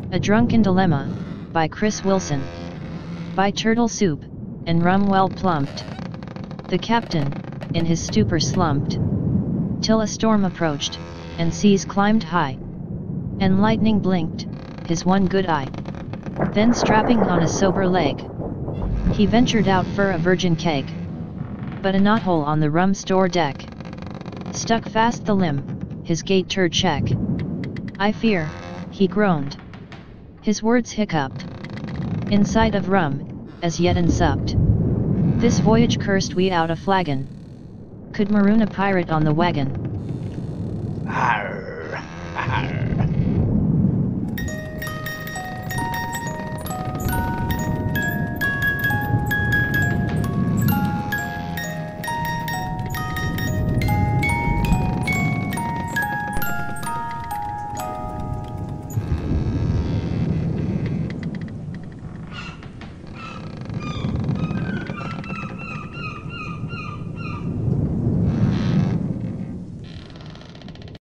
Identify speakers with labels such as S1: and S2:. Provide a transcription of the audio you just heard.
S1: A Drunken Dilemma, by Chris Wilson. By Turtle Soup, and Rum well plumped. The captain, in his stupor slumped, till a storm approached, and seas climbed high, and lightning blinked, his one good eye. Then strapping on a sober leg, he ventured out for a virgin keg. But a knothole on the rum store deck stuck fast the limb, his gait turned check. "I fear," he groaned. His words hiccuped. "Inside of rum, as yet unsupped. This voyage cursed we out a flagon. Could maroon a pirate on the wagon."
S2: Arr!